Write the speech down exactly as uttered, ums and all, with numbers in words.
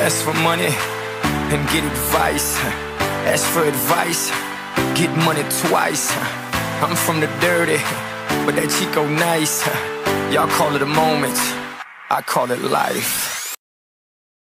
ask for money and get advice. Ask for advice, get money twice. I'm from the dirty, but that Chico nice. Y'all call it a moment, I call it life.